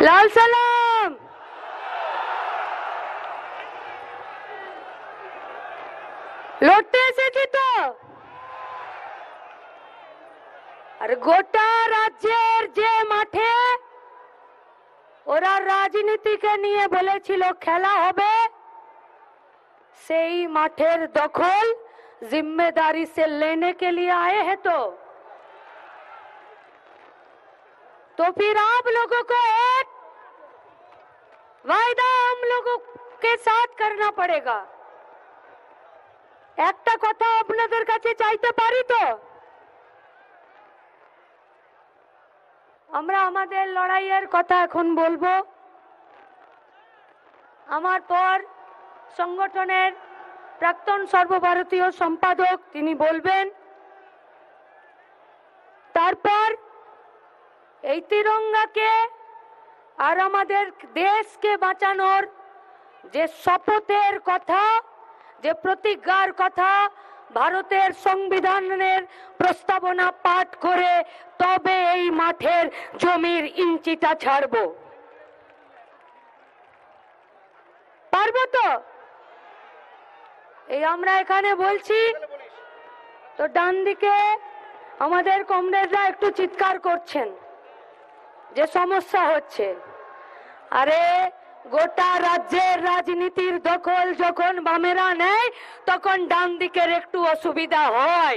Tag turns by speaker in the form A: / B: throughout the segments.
A: লাল সালাম। লড়তে এসেছি তো। আর গোটা রাজ্যের যে মাঠে ওরা রাজনীতিকে নিয়ে বলেছিল খেলা হবে, সেই মাঠের दखल जिम्मेदारी से लेने के लिए आए हैं। तो फिर आप लोगों को एक वायदा हम लोगों के साथ करना पड़ेगा। একটা কথা আপনাদের কাছে চাইতে পারি তো, আমরা আমাদের লড়াইয়ের কথা এখন বলবো। আমার পর সংগঠনের প্রাক্তন সর্বভারতীয় সম্পাদক তিনি বলবেন। তারপর এই তিরঙ্গাকে আর আমাদের দেশকে বাঁচানোর যে শপথের কথা, যে প্রতিজ্ঞার কথা, ভারতের সংবিধানের প্রস্তাবনা পাঠ করে তবে এই মাঠের জমির ইঞ্চিটা ছাড়বো। পারবো তো? এই আমরা এখানে বলছি তো ডান দিকে আমাদের কমরেডরা একটু চিৎকার করছেন যে সমস্যা হচ্ছে। আরে গোটা রাজ্যের রাজনীতির দখল যখন বামেরা নেয় তখন ডান দিকের একটু অসুবিধা হয়।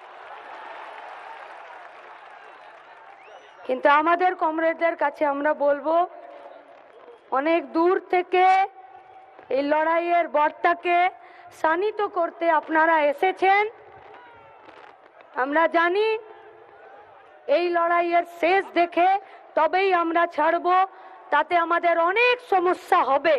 A: কিন্তু আমাদের কমরেডদের কাছে আমরা বলবো, অনেক দূর থেকে এই লড়াইয়ের বার্তাকে শানিত করতে আপনারা এসেছেন। আমরা জানি এই লড়াইয়ের শেষ দেখে তবেই আমরা ছাড়বো, তাতে আমাদের অনেক সমস্যা হবে।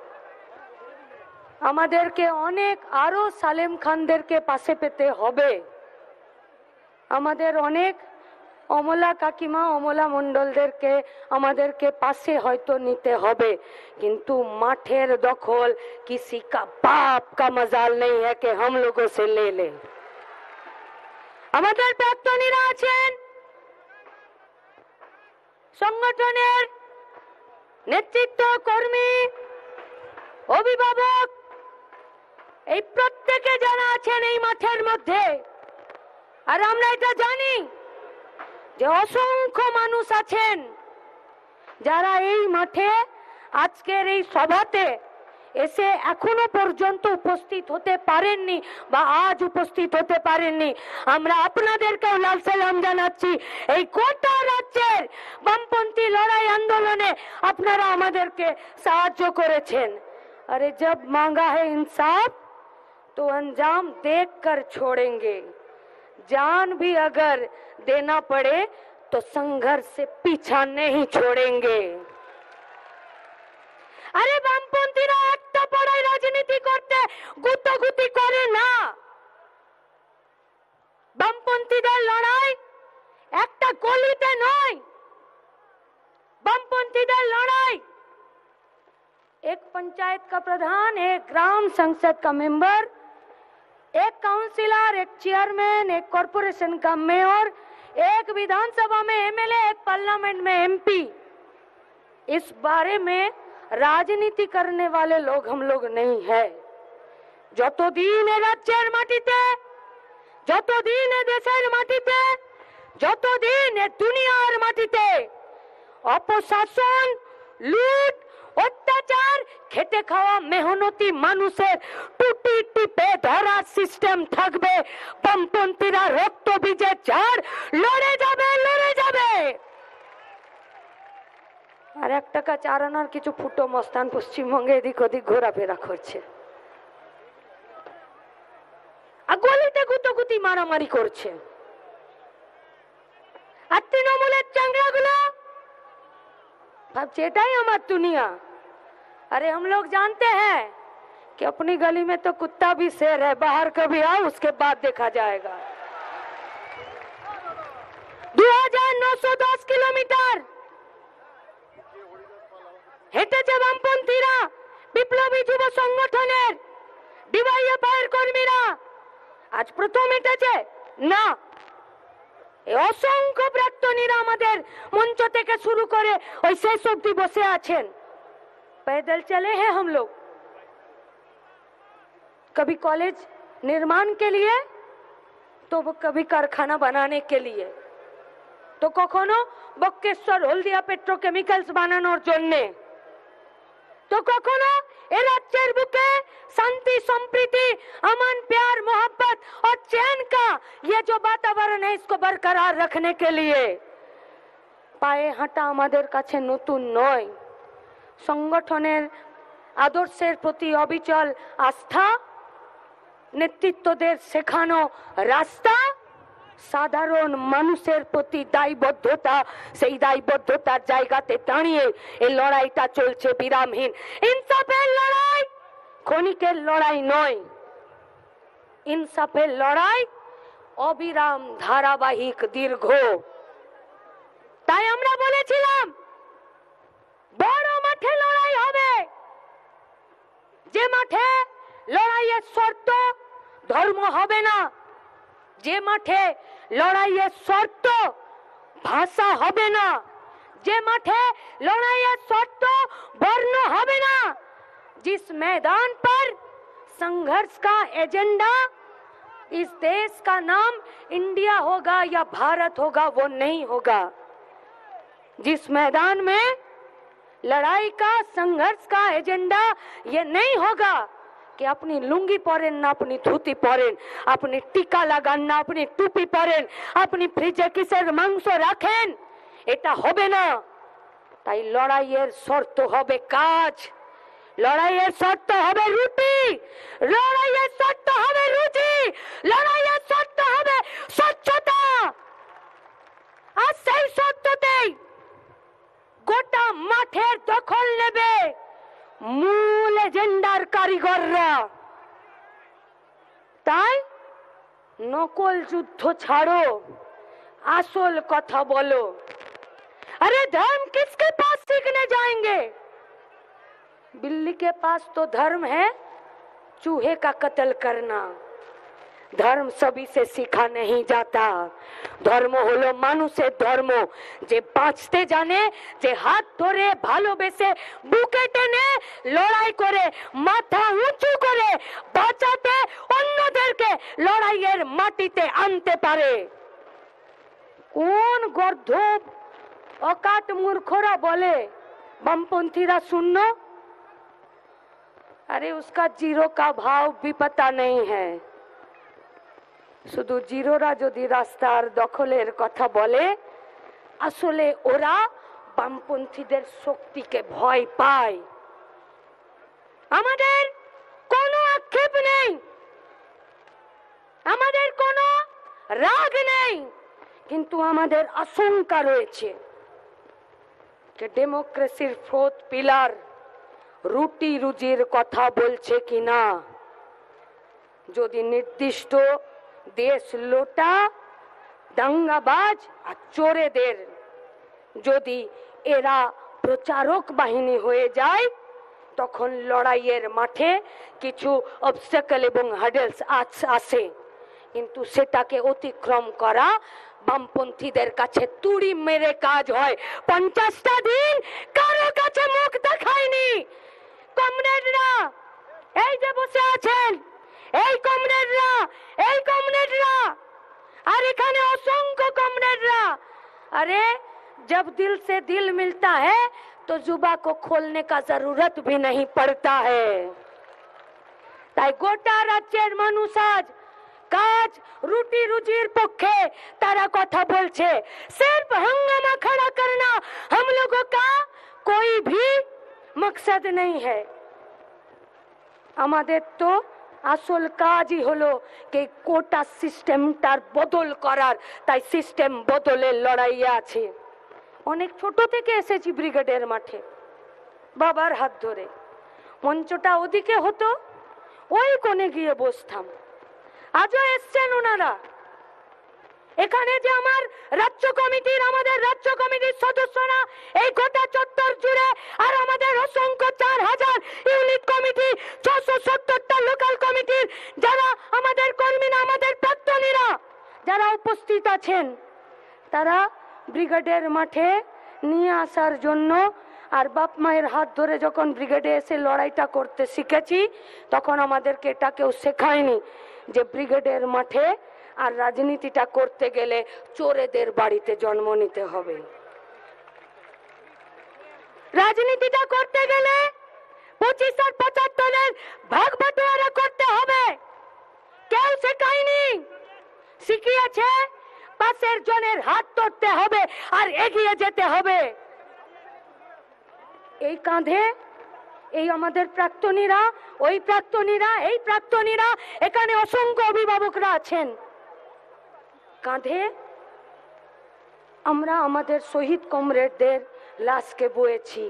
A: আমাদেরকে অনেক আরো সালেম খানদেরকে পাশে পেতে হবে। আমাদের অনেক অমলা কাকিমা, অমলা মন্ডলদেরকে আমাদেরকে পাশে হয়তো নিতে হবে। কিন্তু মাঠের দখল किसी का बाप का मजाल नहीं है कि हम लोगों से ले ले। আমাদের প্রাক্তনীরা আছেন, সংগঠনের নেতৃত্ব কর্মী, অভিভাবক, এই প্রত্যেকে যারা আছেন এই মাঠের মধ্যে। আর আমরা এটা জানি যে অসংখ্য মানুষ আছেন যারা এই মাঠে আজকের এই সভাতে এসে এখনো পর্যন্ত উপস্থিত হতে পারেননি বা আজ উপস্থিত হতে পারেননি। আমরা আপনাদেরকেও লাল সালাম জানাচ্ছি। এই গোটা রাজ্যের বামপন্থী লড়াই আন্দোলনে আপনারা আমাদেরকে সাহায্য করেছেন। अरे जब मांगा है इंसाफ तो अंजाम देखकर छोड़ेंगे। जान भी अगर देना पड़े तो संघर्ष से पीछा नहीं छोड़ेंगे। अरे বামপন্থীরা একটা পড়াই রাজনীতি করতে গুতাগুতি করে না। বামপন্থীদের লড়াই একটা গলিতে নয়। বামপন্থীদের লড়াই एक पंचायत का प्रधान, एक ग्राम संसद का मेंबर, एक काउंसिलर, एक चेयरमैन, एक कॉरपोरेशन का मेयर, एक विधानसभा में एमएलए, एक पार्लियामेंट में एमपी, इस बारे में राजनीति करने वाले लोग हम लोग नहीं है। যতদিন রাজ্যের মাটিতে, যতদিন দেশের মাটিতে, যতদিন দুনিয়ার মাটিতে অপশাসন, লুট, অত্যাচার, খেটে খাওয়া মেহনতি মানুষের টুটি টিপে ধরা সিস্টেম থাকবে, বামপন্থীরা রক্ত বীজে ঝাড় লড়ে যাবে, লড়ে যাবে। আর 1 টাকা চার আনার কিছু ফুটো মস্তান পশ্চিমবঙ্গে এদিক ওদিক ঘোরাফেরা করছে, আর গলিতে গুতোগুতি মারামারি করছে। আর তৃণমূলের চাংড়াগুলো ভাবছে এটাই আমার দুনিয়া। अरे हम लोग जानते हैं कि अपनी गली में तो कुत्ता भी शेर है, बाहर कभी आओ उसके बाद देखा जाएगा। 2910 किलोमीटर হেঁটেছে বামপন্থীরা, বিপ্লবী যুব সংগঠনের ডিওয়াইএফআই এর কর্মীরা। আজ প্রথম হেঁটেছে না, এই অসংখ্য প্রাক্তনীরা আমাদের মঞ্চ থেকে শুরু করে ওই শেষ অব্দি বসে আছেন। पैदल चले हैं हम लोग, कभी कॉलेज निर्माण के लिए तो कभी कारखाना बनाने के लिए, तो কখনো বক্কেশ্বর হলদিয়া পেট্রোকেমিক্যালস বানানোর জন্য, तो কখনো এ রাজ্যের বুকে शांति संप्रीति अमन प्यार मोहब्बत और चैन का ये जो वातावरण है इसको बरकरार रखने के लिए। পায়ে হাঁটা আমাদের কাছে নতুন নয়। সংগঠনের আদর্শের প্রতি অবিচল আস্থা, নেতৃত্বদের শেখানো রাস্তা, সাধারণ মানুষের প্রতি দায়বদ্ধতা, সেই দায়বদ্ধতার জায়গাতে দাঁড়িয়ে এই লড়াইটা চলছে বিরামহীন। ইনসাফের লড়াই ক্ষণিকের লড়াই নয়, ইনসাফের লড়াই অবিরাম ধারাবাহিক দীর্ঘ। তাই আমরা বলেছিলাম বড় মাঠে লড়াই হবে, যে মাঠে লড়াইয়ের শর্ত ধর্ম হবে না, যে মাঠে লড়াইয়ের শর্ত ভাষা হবে না, যে মাঠে লড়াইয়ের শর্त वर्ण হবে না। जिस मैदान पर संघर्ष का एजेंडा इस देश का नाम इंडिया होगा या भारत होगा वो नहीं होगा। जिस मैदान में लड़ाई का संघर्ष का एजेंडा ये नहीं होगा कि अपनी लुंगी परेन ना अपनी धुती परेन, अपनी टीका लागान ना अपनी टुपी परेन, अपनी फ्रिजे किसेर मांस राखेन, এটা হবে না। তাই লড়াইয়ের শর্ত হবে কাজ, লড়াইয়ের শর্ত হবে রুটি, লড়াইয়ের শর্ত হবে রুচি, লড়াইয়ের শর্ত হবে স্বচ্ছতা। আর সেই শর্ততেই গোটা মাঠের দখল নেবে মূল এজেন্ডার কারিগররা। তাই নকল যুদ্ধ ছাড়ো, আসল কথা বলো। अरे धर्म किसके पास सीखने जाएंगे? बिल्ली के पास तो धर्म है चूहे का कत्ल करना। धर्म सभी से सीखा नहीं जाता। धर्म হলো মানুষের ধর্ম, যে বাঁচতে জানে, যে হাত ধরে ভালোবেসে বুকে টেনে লড়াই করে মাথা উঁচু করে বাঁচাতে অন্যদেরকে লড়াইয়ের মাটিতে আনতে পারে। কোন গর্ধব অকাট মূর্খরা বলে বামপন্থীরা শূন্য? अरे उसका जीरो का भाव भी पता नहीं है। শুধু জিরোরা যদি রাস্তার দখলের কথা বলে, আসলে ওরা বামপন্থীদের শক্তিকে ভয় পায়। আমাদের কোনো আক্ষেপ নেই, আমাদের কোনো রাগ নেই, কিন্তু আমাদের আশঙ্কা রয়েছে যে ডেমোক্রেসির ফোর্থ পিলার রুটি রুজির কথা বলছে কিনা। যদি নির্দিষ্ট দেশ লোটা দাঙ্গাবাজ আর চোরেদের যদি এরা প্রচারক বাহিনী হয়ে যায়, তখন লড়াইয়ের মাঠে কিছু অবস্টাকল এবং হার্ডেলস আসে, কিন্তু সেটাকে অতিক্রম করা বামপন্থীদের কাছে তুড়ি মেরে কাজ হয়। 50টা দিন কারো কাছে মুখ দেখায়নি কমরেডরা, এই যে বসে আছেন এই কমরেডরা, এই কমরেডরা, আর এখানে অসংখ্য কমরেডরা। अरे जब दिल से दिल मिलता है तो जुबा को खोलने का जरूरत भी नहीं पड़ता है। তাই গোটা রাজ্যের মানুষ আজ কাজ রুটি রুজির পক্ষে তারা কথা বলছে। सिर्फ हंगामा खड़ा करना हम लोगों का कोई भी मकसद नहीं है। আমাদের তো আসল কাজই হলো যে কোটা সিস্টেমটার বদল করার। তাই সিস্টেম বদলের লড়াইয়ে আছে। অনেক ছোট থেকে এসেছি ব্রিগেডের মাঠে, বাবার হাত ধরে। মঞ্চটা ওদিকে হতো, ওই কোণে গিয়ে বসতাম। আজও এসছেন ওনারা এখানে, যে আমার রাজ্য কমিটির, আমাদের রাজ্য কমিটির সদস্যরা এই গোটা চত্বর জুড়ে, আর আমাদের অসংখ্য 4000 ইউনিট কমিটি, 670টা লোকাল কমিটির যারা আমাদের কর্মীরা, আমাদের প্রাক্তনীরা যারা উপস্থিত আছেন, তারা ব্রিগেডের মাঠে নিয়ে আসার জন্য। আর বাপ মায়ের হাত ধরে যখন ব্রিগেডে এসে লড়াইটা করতে শিখেছি, তখন আমাদেরকে এটা কেউ শেখায়নি যে ব্রিগেডের মাঠে আর রাজনীতিটা করতে গেলে চোরেদের বাড়িতে জন্ম নিতে হবে। রাজনীতিটা করতে গেলে 25 আর 75-এর ভাগ বাটোয়ারা করতে হবে। কেউ শেখায়নি, শিখিয়েছে পাশের জনের হাত ধরতে হবে আর এগিয়ে যেতে হবে। এই কাঁধে এই আমাদের প্রাক্তনীরা, ওই প্রাক্তনীরা, এই প্রাক্তনীরা, এখানে অসংখ্য অভিভাবকরা আছেন। কাঁধে আমরা আমাদের শহীদ কমরেডদের লাশকে বয়েছি।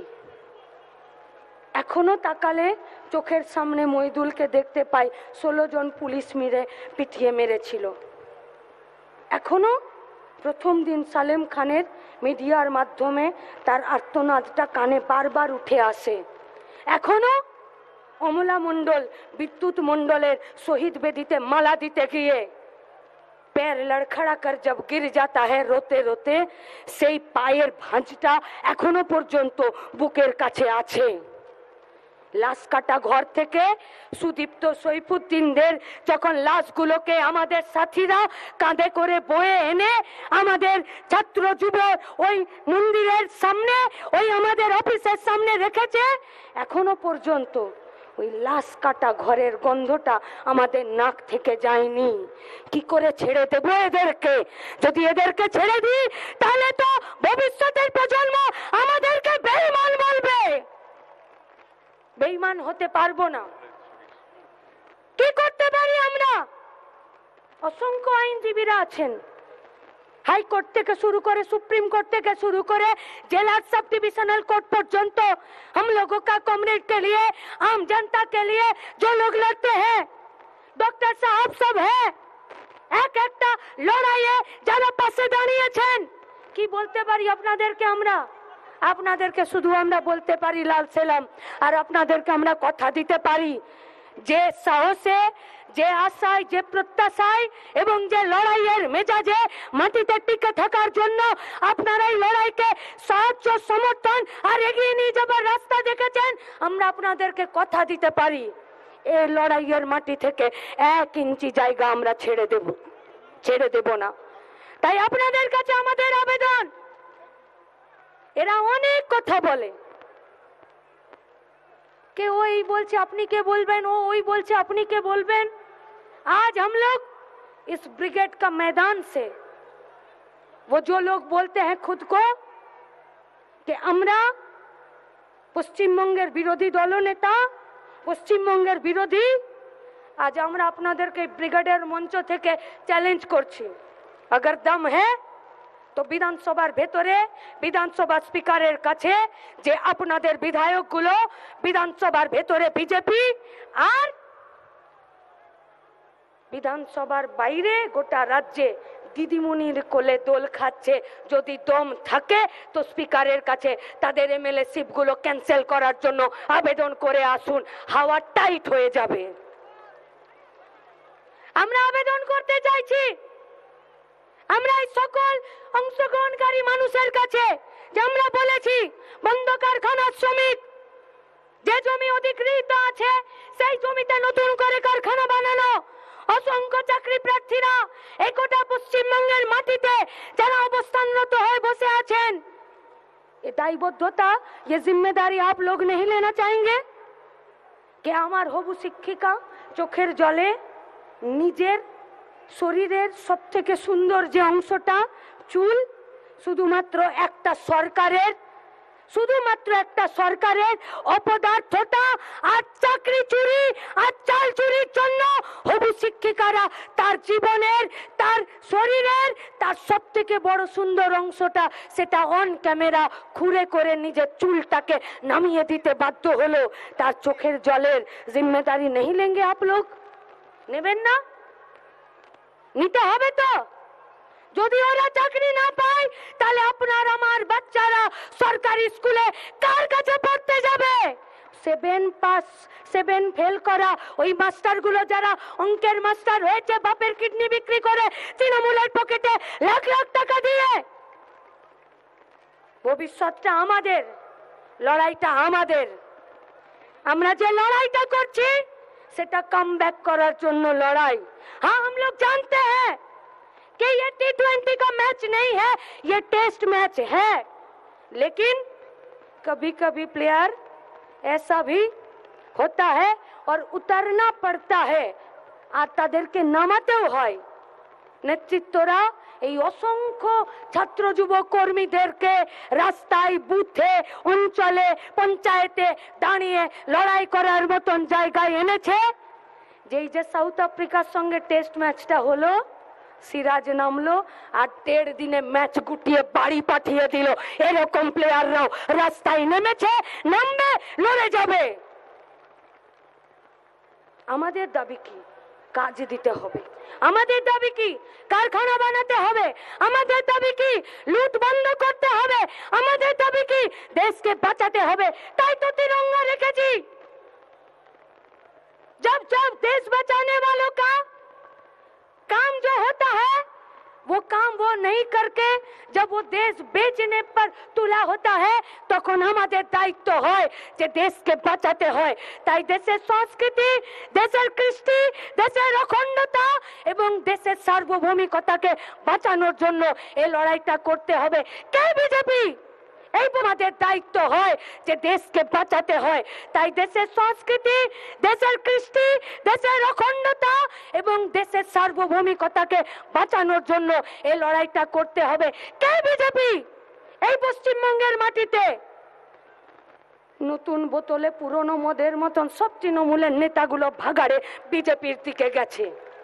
A: এখনো তাকালে চোখের সামনে মইদুলকে দেখতে পাই, 16 জন পুলিশ পিটিয়ে মেরেছিল। এখনো প্রথম দিন সালেম খানের মিডিয়ার মাধ্যমে তার আর্তনাদটা কানে বারবার উঠে আসে। এখনো অমলা মণ্ডল, বিদ্যুৎ মণ্ডলের শহীদ বেদিতে মালা দিতে গিয়ে पैर लड़खड़ा कर जब गिर जाता है रोते रोते, সেই পায়ের ভাঁজটা এখনো পর্যন্ত বুকের কাছে আছে। লাশ কাটা ঘর থেকে সুদীপ্ত সৈফুদ্দিনদের যখন লাশগুলোকে আমাদের সাথীরা কাঁধে করে বয়ে এনে আমাদের ছাত্র যুব ওই মন্দিরের সামনে, ওই আমাদের অফিসের সামনে রেখেছে, এখনো পর্যন্ত ওই লাশ কাটা ঘরের গন্ধটা আমাদের নাক থেকে যায়নি। কি করে ছেড়ে দেবো এদেরকে? যদি এদেরকে ছেড়ে দিই তাহলে তো ভবিষ্যতের প্রজন্ম আমাদেরকে বেঈমান বলবে। বেঈমান হতে পারবো না। কি করতে পারি আমরা? অসংখ্য আইনজীবীরা আছেন, হাইকোর্ট থেকে শুরু করে सुप्रीम कोर्ट থেকে শুরু করে जिला सब डिविजनल कोर्ट पर्यंत हम लोगों का कम्युनिटी के लिए, आम जनता के लिए जो लोग लड़ते हैं, डॉक्टर साहब सब है, एक একটা লড়াইয়ে যারা পাশে দাঁড়িয়েছেন। কি বলতে পারি আপনাদেরকে? আপনাদেরকে শুধু আমরা বলতে পারি লাল সালাম, আর আপনাদেরকে আমরা কথা দিতে পারি যে সাহসে, যে আশায়, যে প্রত্যাশায় এবং যে লড়াইয়ের মেজাজে মাটিতে টিকে থাকার জন্য আপনারা এই লড়াইকে সাহায্য, সমর্থন আর এগিয়ে নিয়ে যাবার রাস্তা দেখেছেন, আমরা আপনাদেরকে কথা দিতে পারি এই লড়াইয়ের মাটি থেকে 1 ইঞ্চি জায়গা আমরা ছেড়ে দেব না। তাই আপনাদের কাছে আমাদের আবেদন, এরা অনেক কথা বলে, কে ওই বলছে আপনি কে বলবেন, ও ওই বলছে আপনি কে বলবেন। आज हम लोग इस ब्रिगेड का मैदान से, वो जो लोग बोलते हैं खुद को कि আমরা পশ্চিমবঙ্গের বিরোধী দলনেতা, পশ্চিমবঙ্গের বিরোধী, আজ আমরা আপনাদেরকে ব্রিগেডের মঞ্চ থেকে চ্যালেঞ্জ করছি, अगर दम है তো বিধানসভার ভেতরে বিধানসভা স্পিকারের কাছে যে আপনাদের বিধায়কগুলো বিধানসভার ভেতরে বিজেপি আর বিধানসভার বাইরে গোটা রাজ্যে দিদিমণির কোলে দোল খাচ্ছে, যদি দম থাকে তো স্পিকারের কাছে তাদের এমএলএ শিপগুলো ক্যান্সেল করার জন্য আবেদন করে আসুন, হাওয়া টাইট হয়ে যাবে। আমরা আবেদন করতে চাইছি, আমরা এই সকল অংশগ্রহণকারী মানুষের কাছে যে আমরা বলেছি বন্ধ কারখানার শ্রমিক যে জমি অধিকৃত আছে সেই জমিতে নতুন করে কারখানা বানানো, অসংখ্য চাকরি প্রার্থীরা এই গোটা পশ্চিমবঙ্গের মাটিতে যারা অবস্থানরত হয়ে বসে আছেন, ये दायबद्धता, ये जिम्मेदारी आप लोग नहीं लेना चाहेंगे? कि আমার হবু শিক্ষিকা চোখের জলে নিজের শরীরের সবথেকে সুন্দর যে অংশটা চুল, শুধুমাত্র একটা সরকারের অপদার্থতা আর চাকরি চুরি আর চাল চুরির জন্য হবু শিক্ষিকারা তার জীবনের, তার শরীরের, তার সবথেকে বড় সুন্দর অংশটা সেটা অন ক্যামেরা খুঁড়ে করে নিজের চুলটাকে নামিয়ে দিতে বাধ্য হলো। তার চোখের জলের জিম্মেদারি नहीं लेंगे आप लोग? নেবেন না? নিতে হবে তো। যদি ওরা চাকরি না পায় তাহলে আপনার আমার বাচ্চারা সরকারি স্কুলে কার কাছে পড়তে যাবে? সেভেন ফেল করা ওই মাস্টারগুলো যারা অঙ্কের মাস্টার হয়েছে বাপের কিডনি বিক্রি করে তৃণমূলের পকেটে লাখ লাখ টাকা দিয়ে। ভবিষ্যৎটা আমাদের, লড়াইটা আমাদের। আমরা যে লড়াইটা করছি সেটা কামব্যাক করার जন্য लड़ाई। हाँ, हम लोग जानते हैं कि ये T20 का मैच नहीं है, ये टेस्ट मैच है, लेकिन कभी कभी प्लेयर ऐसा भी होता है और उतरना पड़ता है। আর তাদেরকে নামাতেও হয়। নেতৃত্বরা এই অসংখ্য ছাত্র যুব কর্মীদেরকে রাস্তায়, বুথে, অঞ্চলে, পঞ্চায়েতে দাঁড়িয়ে লড়াই করার মতন জায়গায় এনেছে। যেই যে সাউথ আফ্রিকার সঙ্গে টেস্ট ম্যাচটা হলো, সিরাজ নামলো আর 1.5 দিনে ম্যাচ গুটিয়ে বাড়ি পাঠিয়ে দিল। এরকম প্লেয়াররাও রাস্তায় নেমেছে, নামবে, লড়ে যাবে। আমাদের দাবি কি? কাজ দিতে হবে। আমাদের দাবি কি? কারখানা বানাতে হবে। আমাদের দাবি কি? লুট বন্ধ করতে হবে। আমাদের দাবি কি? দেশকে বাঁচাতে হবে। তাই তো तिरंगा রেখেছি। जब जब देश बचाने वालों का काम जो होता है वो काम वो नहीं करके जब वो देश बेचने पर तुला होता है তখন আমাদের দায়িত্ব হয় যে দেশকে বাঁচাতে হয়। তাই দেশের সংস্কৃতি, দেশের কৃষ্টি, দেশের অখণ্ডতা এবং দেশের সার্বভৌমিকতাকে বাঁচানোর জন্য এই লড়াইটা করতে হবে। কে বিজেপি? এই আমাদের দায়িত্ব হয় যে দেশকে বাঁচাতে হয়। তাই দেশের সংস্কৃতি, দেশের কৃষ্টি, দেশের অখণ্ডতা এবং দেশের সার্বভৌমিকতাকে বাঁচানোর জন্য এই লড়াইটা করতে হবে। কে বিজেপি? এই পশ্চিমবঙ্গের মাটিতে নতুন বোতলে পুরনো মদের মতন সব তৃণমূলের নেতাগুলো ভাগাড়ে বিজেপির দিকে গেছে।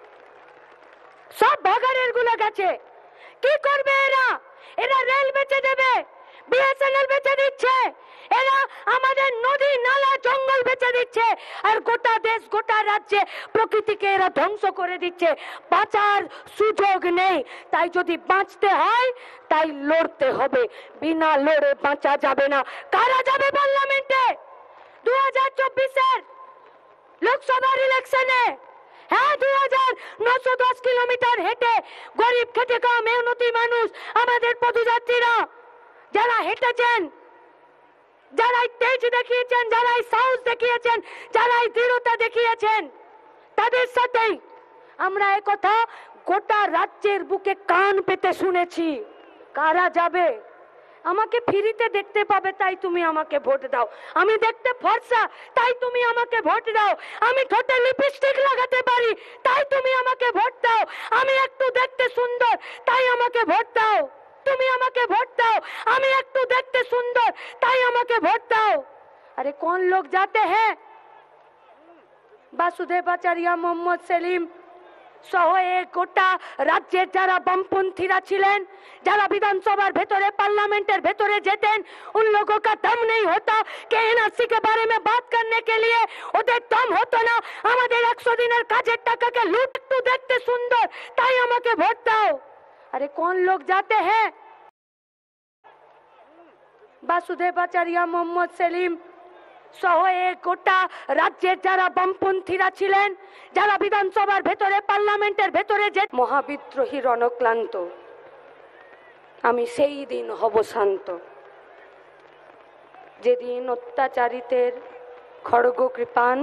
A: সব ভাগাড়ের গুলো গেছে। কি করবে এরা? এরা রেল বেচে দেবে, বিএসএনএল বেচে দিচ্ছে, এরা আমাদের নদী নালা জঙ্গল বেচে দিচ্ছে, আর গোটা দেশ গোটা রাজ্যে প্রকৃতিকে এরা ধ্বংস করে দিচ্ছে। বাঁচার সুযোগ নেই। তাই যদি বাঁচতে হয় তাই লড়তে হবে। বিনা লড়ে বাঁচা যাবে না। কারা যাবে পার্লামেন্টে 2024-এর লোকসভার ইলেকশনে? হ্যাঁ, 2910 কিলোমিটার হেঁটে গরিব খেটে খাওয়া মেহনতি মানুষ, আমাদের পদযাত্রীরা যারা হেঁটেছেন, যারা তেজ দেখিয়েছেন, যারা সাহস দেখিয়েছেন, যারা দৃঢ়তা দেখিয়েছেন, তাদের সাথেই আমরা একথা গোটা রাজ্যের বুকে কান পেতে শুনেছি। কারা যাবে? আমাকে ফ্রিতে দেখতে পাবে তাই তুমি আমাকে ভোট দাও। আমি দেখতে ফর্সা তাই তুমি আমাকে ভোট দাও। আমি ঠোঁটে লিপস্টিক লাগাতে পারি তাই তুমি আমাকে ভোট দাও। আমি একটু দেখতে সুন্দর তাই আমাকে ভোট দাও। তুমি আমাকে ভোট দাও। আমি একটু দেখতে সুন্দর তাই আমাকে ভোট দাও। अरे कौन लोग जाते हैं? वासुदेव आचार्य, मोहम्मद सेलिम सह एक गोटा राज्येर যারা বামপন্থীরা ছিলেন, যারা বিধানসভার ভেতরে पार्लियामेंटेर ভেতরে যেতেন, उन लोगों का दम नहीं होता कि एनआरसी के बारे में बात करने के लिए। ওদের দম হতো না আমাদের 100 দিনের কাজের টাকাকে লুট। একটু দেখতে সুন্দর তাই আমাকে ভোট দাও। अरे कौन लोग जाते हैं? वासुदेव आचार्य, मोहम्मद सेलिम सह एक गोटा राज्येर যারা বামপন্থীরা ছিলেন, যারা বিধানসভার ভেতরে পার্লামেন্টের ভেতরে যে মহাবিদ্রোহী রণক্লান্ত, আমি সেই দিন হব শান্ত যেদিন অত্যাচারিতের খড়গ কৃপান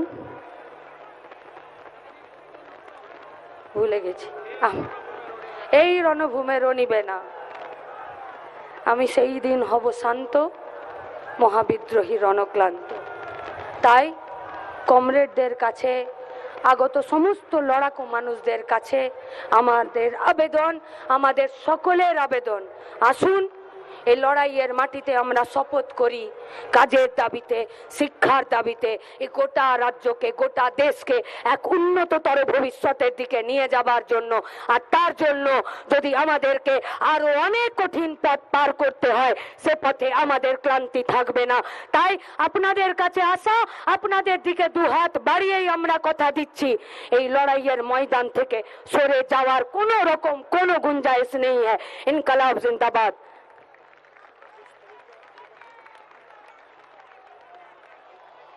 A: ভুলে গেছি এই রণভূমে রণিবে না। আমি সেই দিন হব শান্ত, মহাবিদ্রোহী রণক্লান্ত। তাই কমরেডদের কাছে, আগত সমস্ত লড়াকু মানুষদের কাছে আমাদের আবেদন, আমাদের সকলের আবেদন, আসুন এই লড়াইয়ের মাটিতে আমরা শপথ করি কাজের দাবিতে, শিক্ষার দাবিতে এই গোটা রাজ্যকে, গোটা দেশকে এক উন্নততর ভবিষ্যতের দিকে নিয়ে যাবার জন্য। আর তার জন্য যদি আমাদেরকে আরো অনেক কঠিন পথ পার করতে হয়, সে পথে আমাদের ক্লান্তি থাকবে না। তাই আপনাদের কাছে আসা, আপনাদের দিকে দুহাত বাড়িয়েই আমরা কথা দিচ্ছি, এই লড়াইয়ের ময়দান থেকে সরে যাওয়ার কোনো রকম কোনো গুঞ্জাইশ নেই। ইনকলাব জিন্দাবাদ।